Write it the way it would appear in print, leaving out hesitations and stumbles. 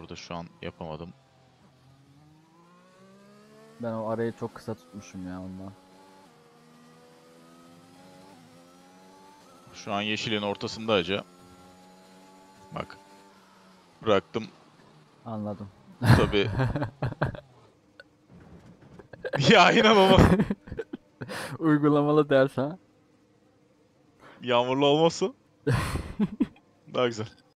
orada şu an yapamadım. Ben o arayı çok kısa tutmuşum ya ondan. Şu an yeşilin ortasında acı. Bak. Bıraktım. Anladım. Tabii. Ya inanılmaz. Uygulamalı ders ha. Yağmurlu olması. Daha güzel.